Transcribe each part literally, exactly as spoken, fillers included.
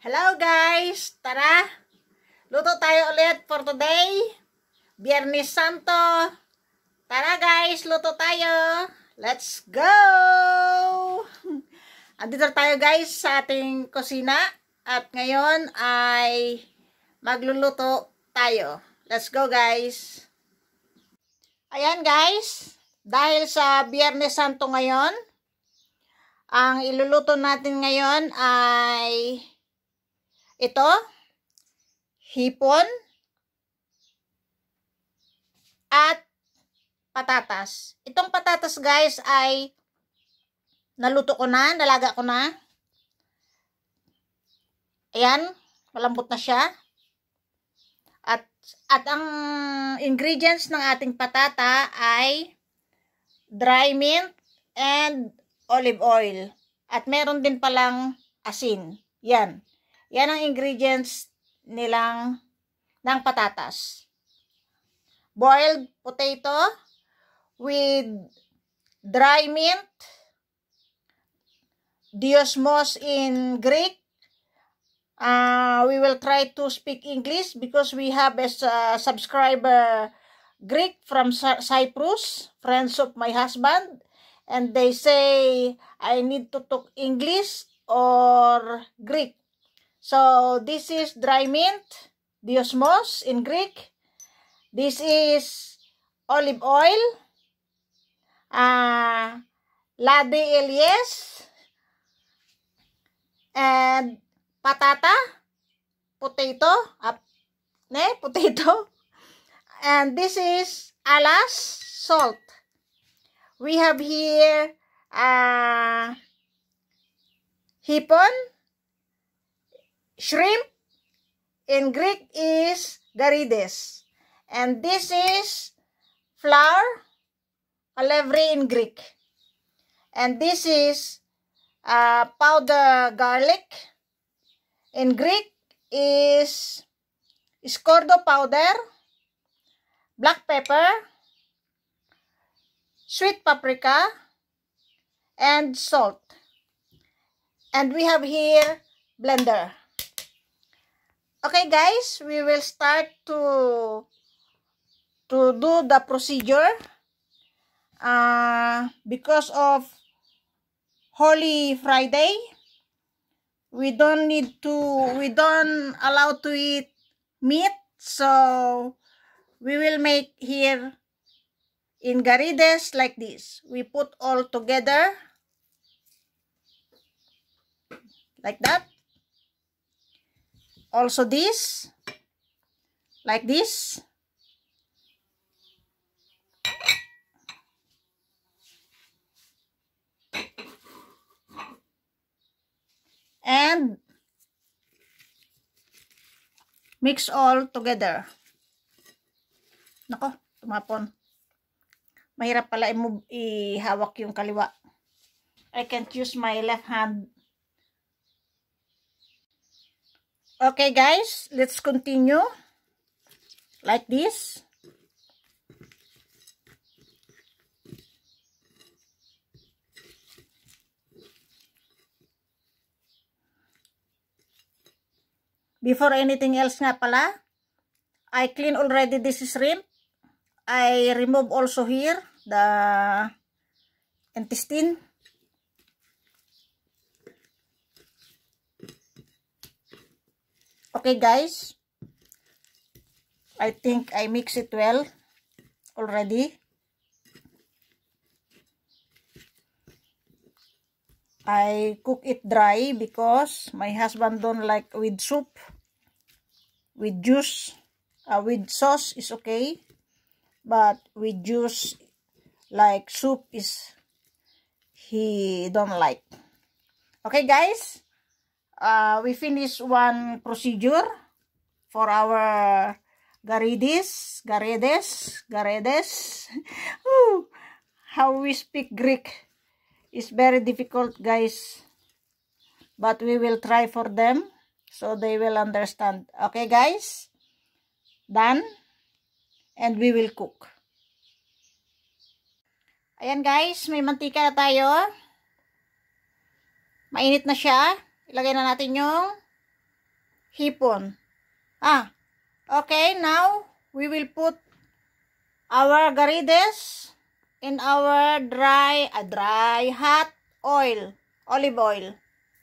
Hello guys! Tara! Luto tayo ulit for today. Biyernes Santo. Tara guys! Luto tayo! Let's go! Andito tayo guys sa ating kusina. At ngayon ay magluluto tayo. Let's go guys! Ayan guys! Dahil sa Biyernes Santo ngayon, ang iluluto natin ngayon ay ito, hipon at patatas. Itong patatas guys ay naluto ko na, nalaga ko na. Ayan, malambot na siya. At, at ang ingredients ng ating patata ay dry mint and olive oil. At meron din palang asin. Yan. Yan ang ingredients nilang ng patatas. Boiled potato with dry mint, diosmos in Greek. Uh, we will try to speak English because we have a uh, subscriber Greek from Cyprus, friends of my husband, and they say I need to talk English or Greek. So, this is dry mint, diosmos in Greek. This is olive oil, uh, lade elies, and patata, potato, uh, ne, potato. And this is alas, salt. We have here uh, hipon, shrimp, in Greek is garides. And this is flour, alevri in Greek. And this is uh, powder garlic. In Greek is escordo powder, black pepper, sweet paprika, and salt. And we have here blender. Okay guys, we will start to to do the procedure. Uh, because of Holy Friday, we don't need to, we don't allow to eat meat. So we will make here in garides like this. We put all together like that. Also this, like this. And mix all together. Nako, tumapon. Mahirap pala i-move, ihawak yung kaliwa. I can't use my left hand. Okay guys, let's continue like this. Before anything else nga pala, I clean already this shrimp. I remove also here the intestine. Okay guys, I think I mix it well already. I cook it dry because my husband don't like with soup. With juice, uh, with sauce is okay, but with juice like soup is he don't like. Okay guys, uh, we finish one procedure for our garides, garides, garides. Ooh, how we speak Greek is very difficult guys, but we will try for them so they will understand. Okay guys, done, and we will cook. Ayan guys, may mantika na tayo. Mainit na siya. Ilagay na natin yung hipon. Ah, okay, now we will put our garides in our dry, uh, dry hot oil, olive oil.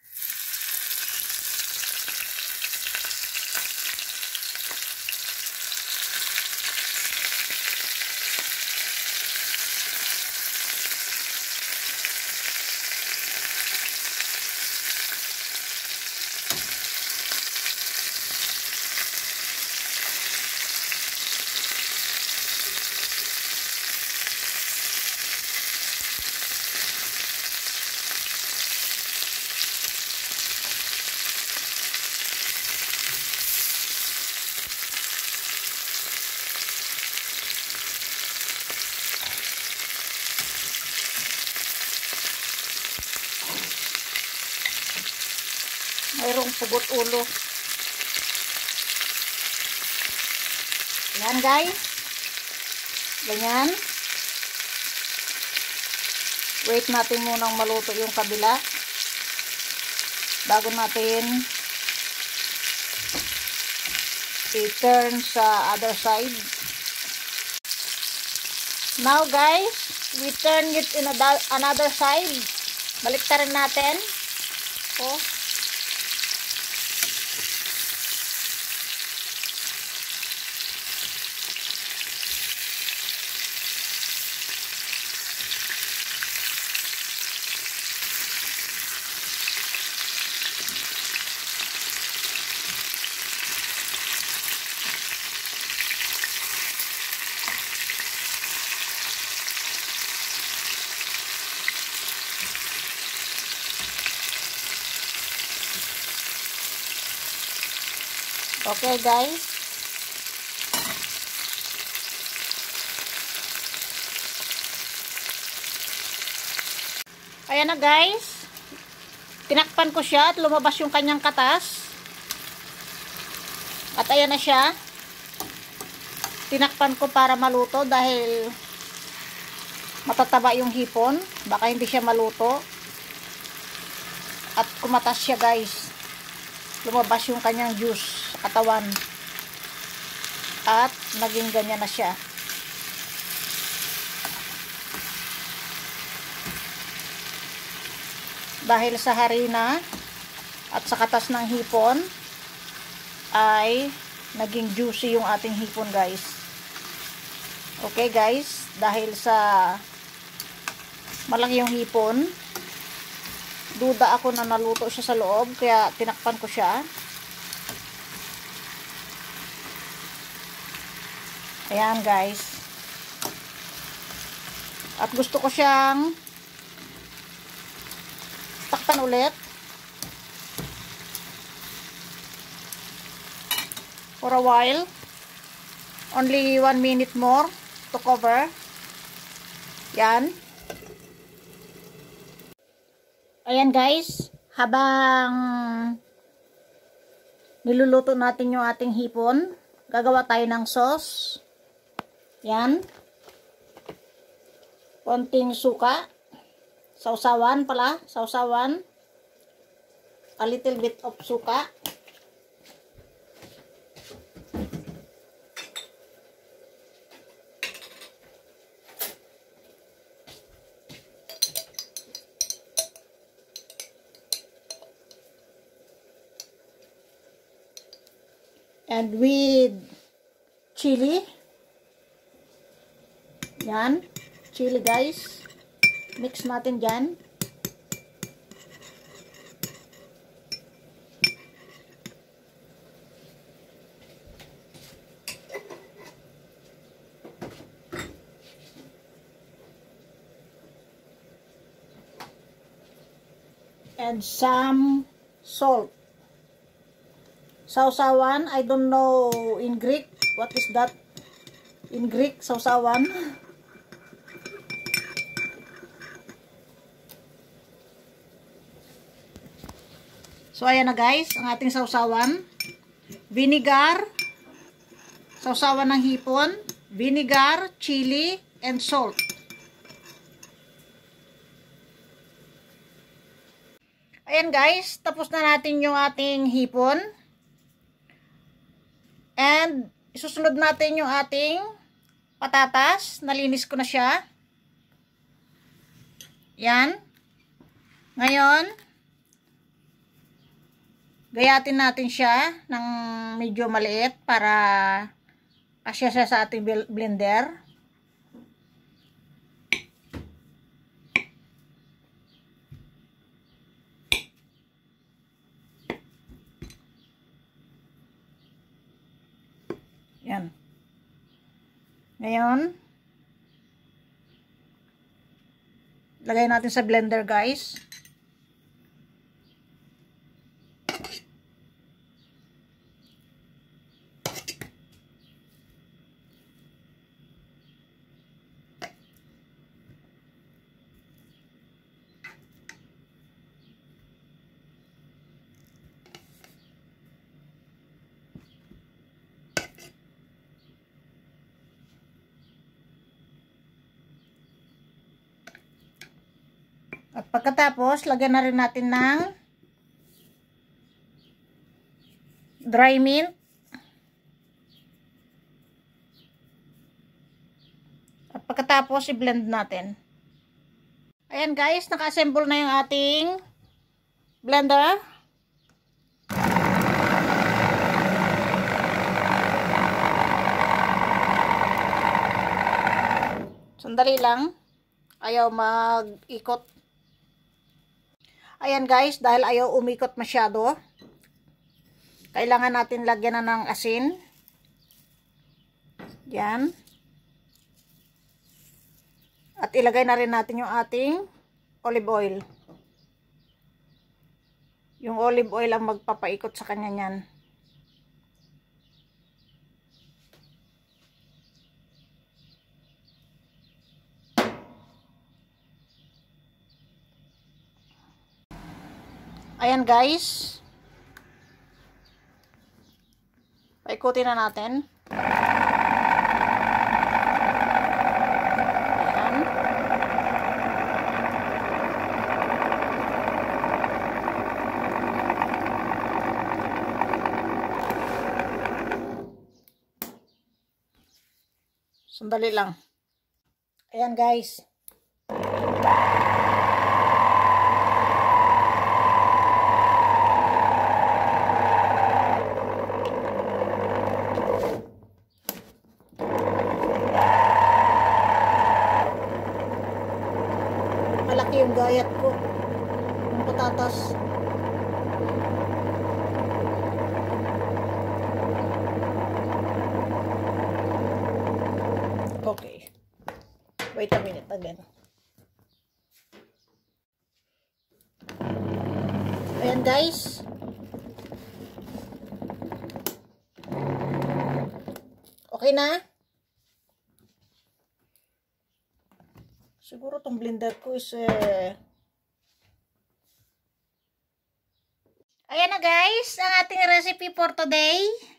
Mayroong pugot ulo. Yan guys. Ganyan. Wait natin munang maluto yung kabila. Bago natin i-turn sa other side. Now guys, we turn it in another side. Baliktarin natin. Oh. Okay guys. Ayan na guys. Tinakpan ko siya at lumabas yung kanyang katas. At ayan na siya. Tinakpan ko para maluto dahil matataba yung hipon. Baka hindi siya maluto. At kumatas siya guys. Lumabas yung kanyang juice sa katawan. At naging ganyan na siya. Dahil sa harina at sa katas ng hipon ay naging juicy yung ating hipon guys. Okay guys, dahil sa malaki yung hipon, duda ako na naluto siya sa loob, kaya tinakpan ko siya. Ayan guys. At gusto ko siyang takpan ulit. For a while. Only one minute more to cover. Yan. Ayan guys, habang niluluto natin yung ating hipon, gagawa tayo ng sauce. Yan. Konting suka. Sausawan pala, sausawan. A little bit of suka. And with chili. Yan. Chili guys. Mix natin dyan. And some salt. Sausawan, I don't know in Greek. What is that? In Greek, sausawan. So, ayan na guys, ang ating sausawan. Vinegar, sausawan ng hipon, vinegar, chili, and salt. Ayan guys, tapos na natin yung ating hipon. And isusunod natin yung ating patatas. Nalinis ko na siya. Yan. Ngayon, gayatin natin siya ng medyo maliit para kasya siya sa ating blender. Yan. Ngayon, lagay natin sa blender, guys. At pagkatapos, lagyan na rin natin ng dry mint. At pagkatapos, i-blend natin. Ayan guys, naka-assemble na yung ating blender. Sandali lang. Ayaw mag-ikot. Ayan guys, dahil ayaw umikot masyado, kailangan natin lagyan na ng asin. Yan. At ilagay na rin natin yung ating olive oil. Yung olive oil ang magpapaikot sa kanya yan. Ayan guys. Paikutin na natin. Ayan. Sandali lang. Ayan guys. Malaki yung gayat ko ng patatas. Okay. Wait a minute again. Ayan guys. Okay na? Siguro tong blender ko is eh... Ayan na guys, ang ating recipe for today.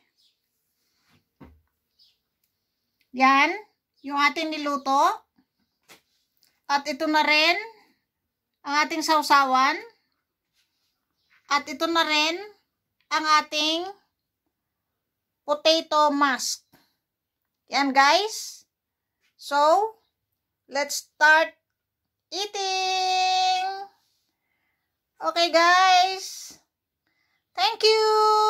Yan, yung ating niluto. At ito na rin ang ating sausawan. At ito na rin ang ating potato mask. Yan guys. So, let's start eating. Okay guys. Thank you.